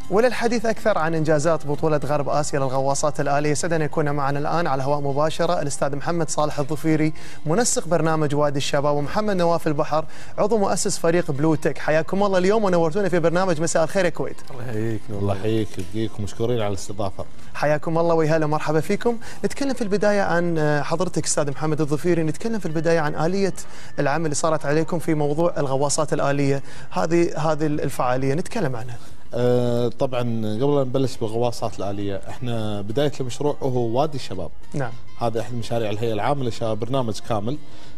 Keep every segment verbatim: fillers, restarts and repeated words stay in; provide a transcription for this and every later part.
وللحديث أكثر عن إنجازات بطولة غرب آسيا للغواصات الآلية سعدنا يكون معنا الآن على هواء مباشرة الأستاذ محمد صالح الظفيري منسق برنامج وادي الشباب، ومحمد نواف البحر عضو مؤسس فريق بلو تك. حياكم الله اليوم ونورتونا في برنامج مساء الخير يا كويت. الله يحييك. الله يحييك ويبقيك ومشكورين على الاستضافة. حياكم الله ويهلا مرحبا فيكم. نتكلم في البداية عن حضرتك أستاذ محمد الظفيري، نتكلم في البداية عن آلية العمل اللي صارت عليكم في موضوع الغواصات الآلية، هذه هذه الفعالية نتكلم عنها. أه طبعا قبل لا نبلش بالغواصات الآلية، احنا بداية المشروع هو وادي الشباب. نعم. هذا احد مشاريع الهيئة العامة للشباب، برنامج كامل.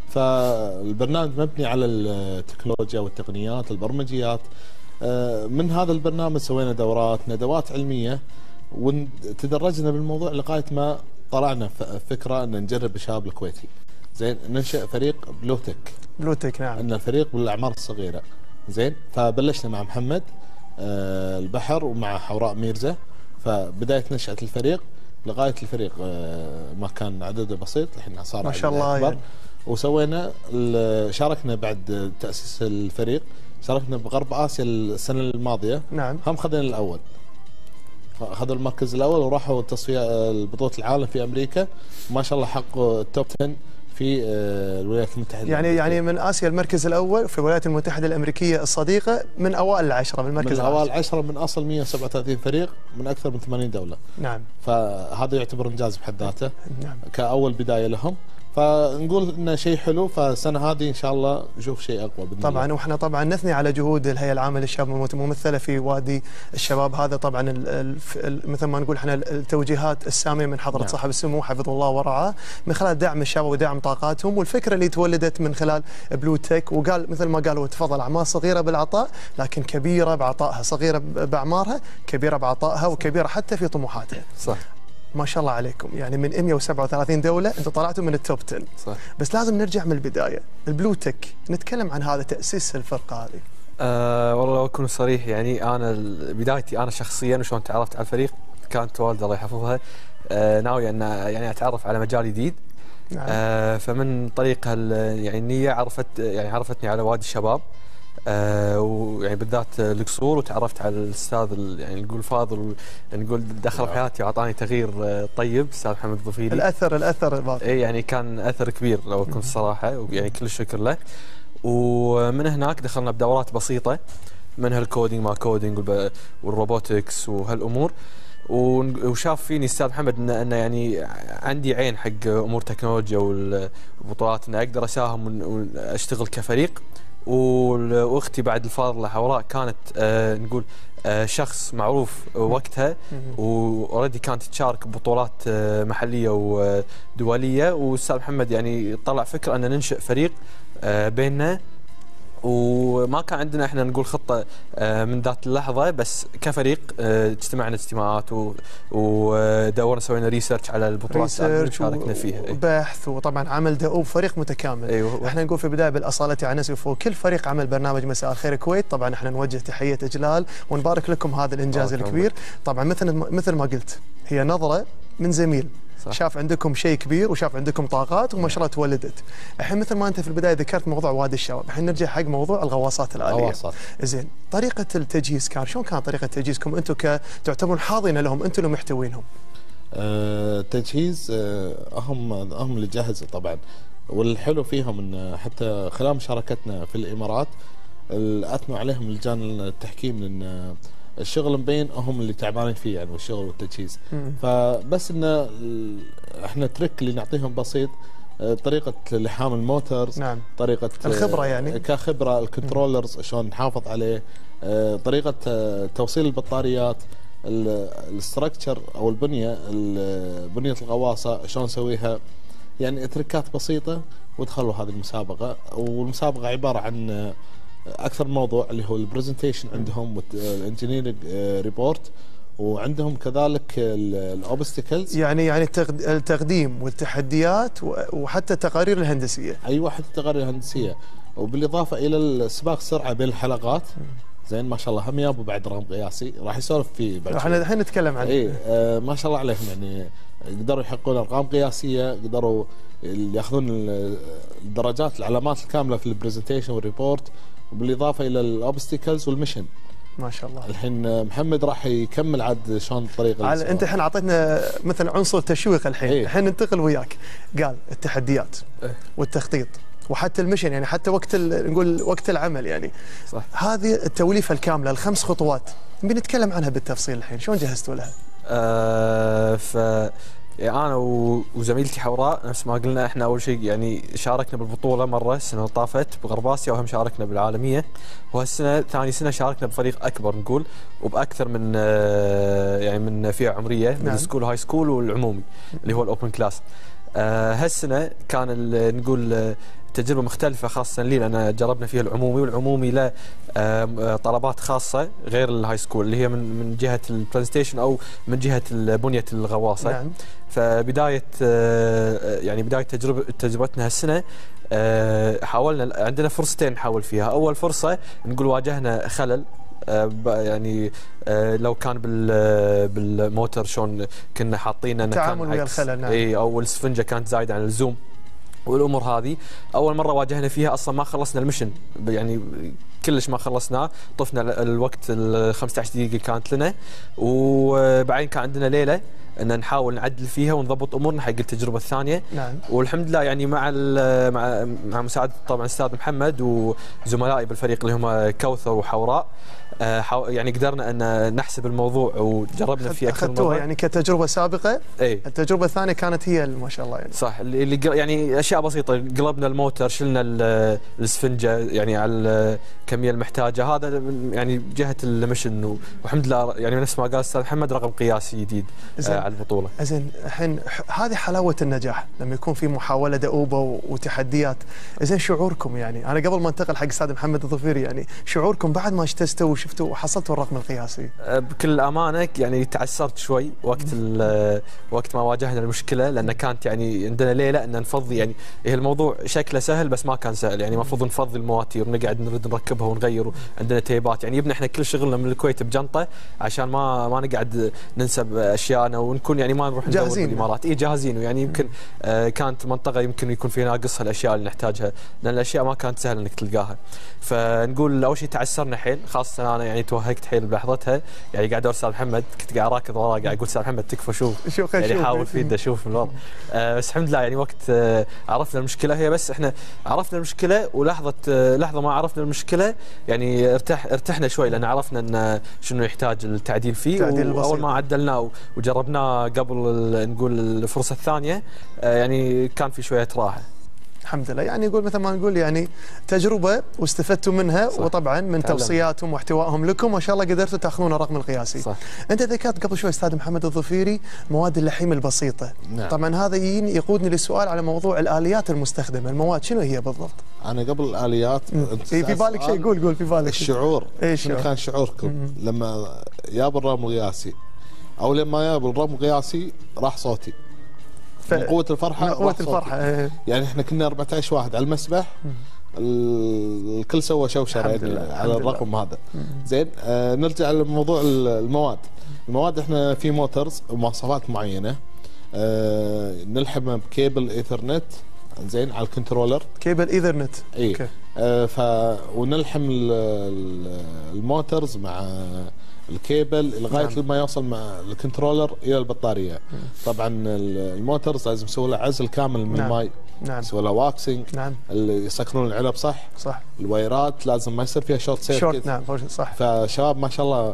فالبرنامج مبني على التكنولوجيا والتقنيات البرمجيات. أه من هذا البرنامج سوينا دورات ندوات علمية وتدرجنا بالموضوع لغاية ما طلعنا فكرة ان نجرب الشباب الكويتي. زين، ننشئ فريق بلو تك. بلو تك نعم. ان الفريق بالاعمار الصغيرة. زين، فبلشنا مع محمد أه البحر ومع حوراء ميرزا. فبداية نشأة الفريق لغاية الفريق أه ما كان عدده بسيط، الحين صار ما شاء الله يعني. وسوينا شاركنا بعد تأسيس الفريق، شاركنا بغرب آسيا السنة الماضية. نعم. هم خذينا الأول، أخذوا المركز الأول وراحوا تصفية بطولة العالم في أمريكا، ما شاء الله حققوا التوب عشرة في الولايات المتحدة يعني الأمريكية. يعني من آسيا المركز الأول في الولايات المتحدة الأمريكية الصديقة، من أوائل العشرة، من المركز من أوائل العشرة من أصل مئة وسبعة وثلاثين فريق من أكثر من ثمانين دولة. نعم. فهذا يعتبر إنجاز بحد ذاته. نعم. كأول بداية لهم، فنقول انه شيء حلو. فالسنه هذه ان شاء الله نشوف شيء اقوى باذن طبعا الله. واحنا طبعا نثني على جهود الهيئه العامه للشباب الممثله في وادي الشباب. هذا طبعا ال ال مثل ما نقول احنا التوجيهات الساميه من حضره نعم. صاحب السمو حفظه الله ورعاه، من خلال دعم الشباب ودعم طاقاتهم، والفكره اللي تولدت من خلال بلو تك. وقال مثل ما قال وتفضل، اعمار صغيره بالعطاء لكن كبيره بعطائها، صغيره باعمارها كبيره بعطائها وكبيره حتى في طموحاتها. صح. ما شاء الله عليكم، يعني من مئة وسبعة وثلاثين دولة انتم طلعتوا من التوب عشرة. صح. بس لازم نرجع من البداية، البلو تك، نتكلم عن هذا تأسيس الفرقة هذه. أه والله لو أكون صريح، يعني أنا بدايتي أنا شخصيا وشلون تعرفت على الفريق، كانت والدة الله يحفظها أه ناوي أن يعني أتعرف على مجال جديد. نعم. أه فمن طريق يعني النية عرفت يعني عرفتني على وادي الشباب، آه ويعني بالذات القصور، وتعرفت على الاستاذ يعني نقول فاضل، نقول دخل في حياتي واعطاني تغيير طيب، الاستاذ محمد الظفيري. الاثر الاثر اي يعني كان اثر كبير لو كنت الصراحه، ويعني كل الشكر له. ومن هناك دخلنا بدورات بسيطه، منها الكودينج ما كودينج والروبوتكس وهالامور. وشاف فيني الاستاذ محمد انه يعني عندي عين حق امور تكنولوجيا والبطولات، ان اقدر اساهم واشتغل كفريق. واختي بعد الفاضله حوراء كانت آه نقول آه شخص معروف وقتها، واوريدي كانت تشارك ببطولات آه محليه ودوليه. والاستاذ محمد يعني طلع فكره ان ننشئ فريق آه بيننا، وما كان عندنا احنا نقول خطه من ذات اللحظه، بس كفريق اجتمعنا اجتماعات ودورنا سوينا ريسيرش على البطولات اللي شاركنا فيها، وبحث، وطبعا عمل دؤوب، فريق متكامل. أيوه. احنا نقول في البدايه بالاصاله عنس وفوق كل فريق عمل برنامج مساء الخير كويت. طبعا احنا نوجه تحيه اجلال ونبارك لكم هذا الانجاز الكبير. طبعا مثل مثل ما قلت، هي نظره من زميل صح. شاف عندكم شيء كبير وشاف عندكم طاقات وما شاء الله تولدت. الحين مثل ما انت في البدايه ذكرت موضوع وادي الشباب، الحين نرجع حق موضوع الغواصات الآلية. الغواصات. زين، طريقه التجهيز كان شلون؟ كانت طريقه تجهيزكم انتم كتعتبرون حاضنه لهم، انتم اللي محتوينهم؟ أه تجهيز أه هم هم اللي جهزوا طبعا. والحلو فيهم ان حتى خلال مشاركتنا في الامارات اثنوا عليهم لجان التحكيم، لان الشغل مبين هم اللي تعبانين فيه يعني، والشغل والتجهيز. فبس ان احنا ترك اللي نعطيهم بسيط، طريقه لحام الموتورز. نعم. طريقه الخبره يعني كخبره، الكنترولرز شلون نحافظ عليه، طريقه توصيل البطاريات، الاستراكشر او البنيه بنيه الغواصه شلون نسويها، يعني تركات بسيطه. ودخلوا هذه المسابقه. والمسابقه عباره عن اكثر موضوع اللي هو البرزنتيشن عندهم، والانجينيرنج ريبورت، وعندهم كذلك الاوبستكلز، يعني يعني التقديم والتحديات وحتى التقارير الهندسيه. ايوه، حتى التقارير الهندسيه، وبالاضافه الى السباق السرعه بين الحلقات. زين، ما شاء الله هم يابوا بعد رقم قياسي راح يسولف فيه بعد. احنا الحين نتكلم عنه. اي آه ما شاء الله عليهم، يعني قدروا يحققون ارقام قياسيه، قدروا ياخذون الدرجات العلامات الكامله في البرزنتيشن والريبورت، وبالاضافه الى الاوبستكلز والميشن. ما شاء الله. الحين محمد راح يكمل عاد شلون الطريقه. انت الحين اعطيتنا مثلا عنصر تشويق الحين، إيه؟ الحين ننتقل وياك. قال التحديات إيه؟ والتخطيط وحتى المشن، يعني حتى وقت نقول وقت العمل يعني. صح. هذه التوليفه الكامله الخمس خطوات بنتكلم عنها بالتفصيل الحين، شلون جهزتوا لها؟ آه ف يعني انا وزميلتي حوراء نفس ما قلنا، احنا اول شيء يعني شاركنا بالبطوله مره السنه اللي طافت بغرب اسيا، وهم شاركنا بالعالميه، وهالسنه ثاني سنه شاركنا بفريق اكبر نقول، وباكثر من يعني من فئه عمريه، من نعم. السكول هاي سكول والعمومي اللي هو الاوبن كلاس. آه هالسنه كان نقول تجربة مختلفة خاصة لي، لأن جربنا فيها العمومي، والعمومي له طلبات خاصة غير الهاي سكول اللي هي من من جهة البرزنتيشن أو من جهة بنية الغواصة. نعم. فبداية يعني بداية تجربة تجربتنا هالسنة حاولنا، عندنا فرصتين نحاول فيها. أول فرصة نقول واجهنا خلل يعني لو كان بال بالموتر شلون كنا حاطين انه تعامل ويا الخلل. نعم. اي او السفنجه كانت زايده عن اللزوم، والامور هذه اول مره واجهنا فيها، اصلا ما خلصنا المشن يعني كلش ما خلصناه، طفنا الوقت ال خمسة عشر دقيقه كانت لنا، وبعدين كان عندنا ليله ان نحاول نعدل فيها ونضبط امورنا حق التجربه الثانيه. نعم. والحمد لله يعني مع مع مع مساعده طبعا الاستاذ محمد وزملائي بالفريق اللي هم كوثر وحوراء، يعني قدرنا ان نحسب الموضوع وجربنا فيه اكثر من مره يعني كتجربه سابقه. اي التجربه الثانيه كانت هي ما شاء الله يعني. صح، اللي يعني اشياء بسيطه، قلبنا الموتر، شلنا الاسفنجه يعني على الكميه المحتاجه، هذا يعني جهه المشن، والحمد لله يعني نفس ما قال الاستاذ محمد رقم قياسي جديد آه على البطوله. زين الحين هذه حلاوه النجاح لما يكون في محاوله دؤوبه وتحديات. زين شعوركم يعني، انا قبل ما انتقل حق الاستاذ محمد الظفيري، يعني شعوركم بعد ما اجتزتوا وشفتوا وحصلتوا الرقم القياسي؟ بكل امانه يعني تعثرت شوي وقت وقت ما واجهنا المشكله، لان كانت يعني عندنا ليله ان نفضي، يعني هي الموضوع شكله سهل بس ما كان سهل، يعني المفروض نفضي المواتير ونقعد نرد نركبها ونغير، عندنا تيبات، يعني يبنى احنا كل شغلنا من الكويت بجنطه عشان ما ما نقعد ننسب اشياءنا ونكون يعني ما نروح ندور بالامارات. اي جاهزين، ويعني يمكن آه كانت منطقه يمكن يكون فيها ناقصها الاشياء اللي نحتاجها، لان الاشياء ما كانت سهله انك تلقاها. فنقول اول شيء تعثرنا حيل، خاصه انا يعني توهقت حيل بلحظتها، يعني قاعد ادور استاذ محمد، كنت قاعد راكض وراه قاعد اقول استاذ محمد تكفى شوف شوف يعني حاول فيده شوف من الوضع. آه بس الحمد لله يعني وقت آه عرفنا المشكله، هي بس احنا عرفنا المشكله ولحظه آه لحظه ما عرفنا المشكله يعني ارتاح ارتحنا شوي، لان عرفنا ان شنو يحتاج التعديل فيه، واول ما عدلناه وجربناه قبل نقول الفرصه الثانيه آه يعني كان في شويه راحه الحمد لله. يعني يقول مثل ما نقول يعني تجربه واستفدتوا منها، صح. وطبعا من تعلم. توصياتهم واحتوائهم لكم ما شاء الله قدرتوا تاخذون الرقم القياسي. صح. انت ذكرت قبل شوي استاذ محمد الظفيري مواد اللحيم البسيطه. نعم. طبعا هذا يقودني للسؤال على موضوع الاليات المستخدمه، المواد شنو هي بالضبط؟ انا قبل الاليات في بالك شيء؟ قول قول في بالك الشعور. ايش شنو كان شعوركم مم. لما جاب الرقم القياسي، او لما جاب الرقم القياسي راح صوتي ف... من قوه الفرحه؟ من قوه الفرحه ايه. يعني احنا كنا أربعة عشر واحد على المسبح، الكل سوى شوشره يعني على الرقم هذا. زين آه نرجع لموضوع المواد. المواد احنا في موترز ومواصفات معينه آه نلحمها بكيبل ايثرنت زين على الكنترولر، كيبل ايثرنت اي آه ف ونلحم الموترز مع الكيبل لغايه نعم. لما يوصل مع الكنترولر الى البطاريه. مم. طبعا الموترز لازم يسوي له عزل كامل من نعم. الماء، نعم. يسوي له واكسنج، نعم. اللي يسكرون العلب صح صح، الوايرات لازم ما يصير فيها شورت سيركت شورت. نعم صح. فشباب ما شاء الله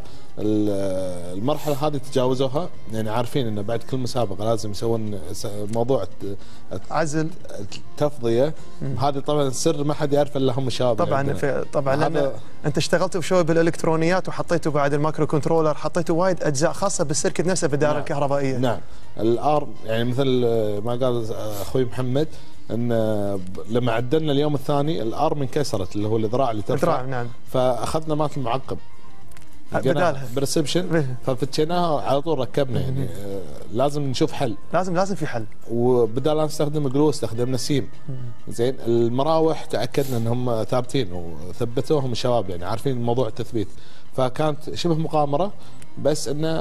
المرحله هذه تجاوزوها، يعني عارفين انه بعد كل مسابقه لازم يسوون موضوع عزل تفضيه. هذا طبعا سر ما حد يعرف الا هم الشباب طبعا يعني في طبعا لان انت اشتغلتوا شوي بالالكترونيات وحطيتوا بعد المايكرو كنترولر، حطيتوا وايد اجزاء خاصه بالسيركت نفسه بالدائره نعم. الكهربائيه. نعم الار يعني مثل ما قال اخوي محمد ان لما عدلنا اليوم الثاني الارم انكسرت اللي هو الذراع اللي ترفع. نعم. فاخذنا مات المعقب بدالها برسبشن ففتشيناها على طول ركبنا. يعني آه لازم نشوف حل، لازم لازم في حل. وبدال لا نستخدم جلو استخدمنا سيم. زين المراوح تاكدنا انهم ثابتين وثبتوهم الشباب، يعني عارفين موضوع التثبيت، فكانت شبه مقامره بس انه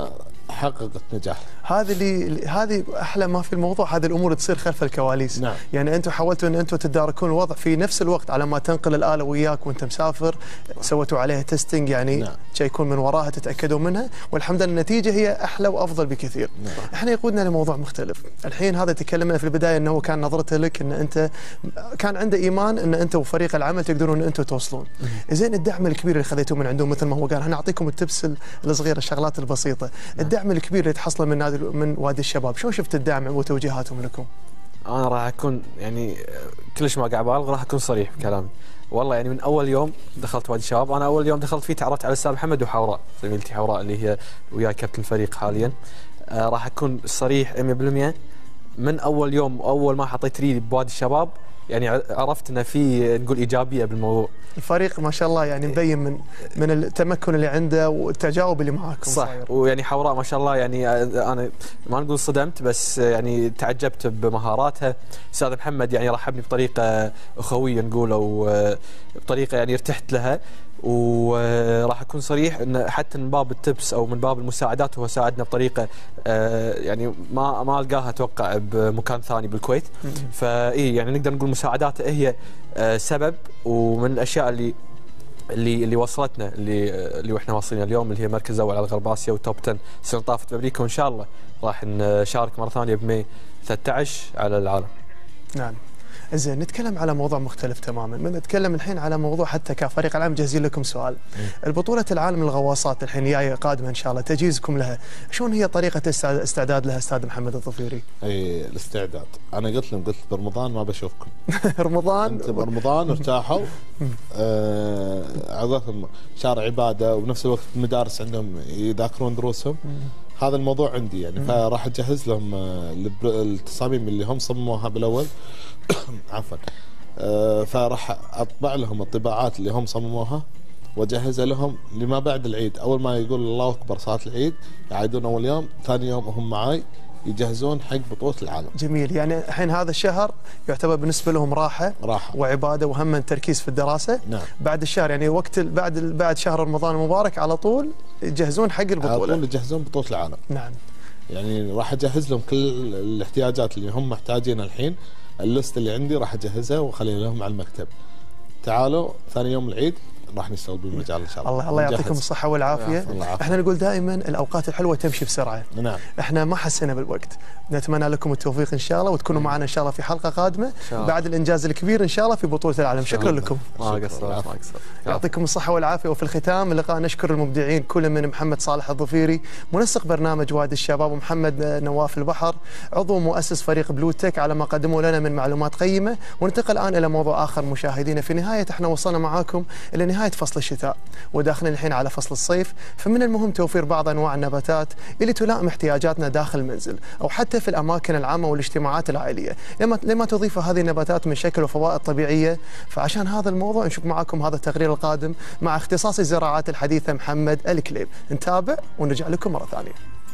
حققت نجاح. هذه اللي هذه احلى ما في الموضوع، هذه الامور تصير خلف الكواليس. نعم. يعني انتم حاولتوا ان انتم تداركون الوضع في نفس الوقت على ما تنقل الاله وياك وانت مسافر، سويتوا عليها تيستنج يعني نعم. تشيكون من وراها تتاكدوا منها، والحمد لله النتيجه هي احلى وافضل بكثير. نعم. احنا يقودنا لموضوع مختلف. الحين هذا تكلمنا في البدايه انه كان نظرته لك ان انت كان عنده ايمان ان انت وفريق العمل تقدرون ان انتم توصلون. زين الدعم الكبير اللي خذيتوه من عندهم مثل ما هو قال، احنا نعطيكم التبس الصغيره الشغلات البسيطه، الدعم الكبير اللي تحصله من نادي من وادي الشباب، شلون شفت الدعم وتوجيهاتهم لكم؟ انا راح اكون يعني كلش ما قاعد بالغ، راح اكون صريح بكلامي. والله يعني من اول يوم دخلت وادي الشباب، انا اول يوم دخلت فيه تعرفت على الاستاذ محمد وحوراء زميلتي حوراء اللي هي وياي كابتن الفريق حاليا. آه راح اكون صريح مية بالمية. من اول يوم اول ما حطيت ريلي بوادي الشباب يعني عرفت ان في نقول ايجابيه بالموضوع. الفريق ما شاء الله يعني مبين من من التمكن اللي عنده والتجاوب اللي معاكم. صح صاير. ويعني حوراء ما شاء الله يعني انا ما نقول صدمت بس يعني تعجبت بمهاراتها. استاذ محمد يعني رحبني بطريقه اخويه نقول او بطريقه يعني ارتحت لها. وراح اكون صريح ان حتى من باب التبس او من باب المساعدات هو ساعدنا بطريقه يعني ما ما القاها اتوقع بمكان ثاني بالكويت. فاي يعني نقدر نقول مساعداته هي سبب ومن الاشياء اللي اللي اللي وصلتنا اللي اللي واحنا واصلين اليوم اللي هي مركز اول على غرب اسيا وتوب عشرة السنه طافت بامريكا، وان شاء الله راح نشارك مره ثانيه بماي ثلاثة عشر على العالم. نعم. زين نتكلم على موضوع مختلف تماما، من نتكلم الحين على موضوع حتى كفريق العالم جاهزين لكم سؤال. م. البطولة العالم للغواصات الحين جايه قادمة ان شاء الله، تجهيزكم لها، شلون هي طريقة استعداد لها استاذ محمد الظفيري؟ اي الاستعداد، انا قلت لهم قلت برمضان ما بشوفكم. رمضان انت برمضان ارتاحوا آه عضتهم شهر عبادة وبنفس الوقت المدارس عندهم يذاكرون دروسهم. م. هذا الموضوع عندي يعني، فراح اجهز لهم التصاميم اللي هم صمموها بالاول عفوا. آه فراح اطبع لهم الطباعات اللي هم صمموها واجهزها لهم لما بعد العيد. اول ما يقول الله اكبر صلاه العيد يعيدون اول يوم، ثاني يوم هم معاي يجهزون حق بطولة العالم. جميل. يعني الحين هذا الشهر يعتبر بالنسبة لهم راحة راحة وعبادة وهم تركيز في الدراسة. نعم. بعد الشهر يعني وقت بعد بعد شهر رمضان المبارك على طول يجهزون حق البطولة. على طول يجهزون بطولة العالم. نعم. يعني راح اجهز لهم كل الاحتياجات اللي هم محتاجينها الحين، الليست اللي عندي راح اجهزها واخليها لهم على المكتب. تعالوا ثاني يوم العيد راح نشتغل بالمجال ان شاء الله. الله الله يعطيكم الصحه والعافيه. احنا نقول دائما الاوقات الحلوه تمشي بسرعه. نعم. احنا ما حسينا بالوقت. نتمنى لكم التوفيق ان شاء الله وتكونوا معنا ان شاء الله في حلقه قادمه بعد الانجاز الكبير ان شاء الله في بطوله العالم. شكرا لكم. ما قصرت ما قصرت. يعطيكم الصحه والعافيه. وفي الختام اللقاء نشكر المبدعين كل من محمد صالح الظفيري منسق برنامج وادي الشباب، ومحمد نواف البحر عضو مؤسس فريق بلوتك على ما قدموا لنا من معلومات قيمه. وننتقل الان الى موضوع اخر مشاهدينا. في نهايه احنا وصلنا معاكم الى نهايه فصل الشتاء وداخلين الحين على فصل الصيف، فمن المهم توفير بعض انواع النباتات اللي تلائم احتياجاتنا داخل المنزل او حتى في الاماكن العامه والاجتماعات العائليه، لما لما تضيف هذه النباتات من شكل وفوائد طبيعيه. فعشان هذا الموضوع نشوف معكم هذا التقرير القادم مع اختصاصي الزراعات الحديثه محمد الكليب. نتابع ونرجع لكم مره ثانيه.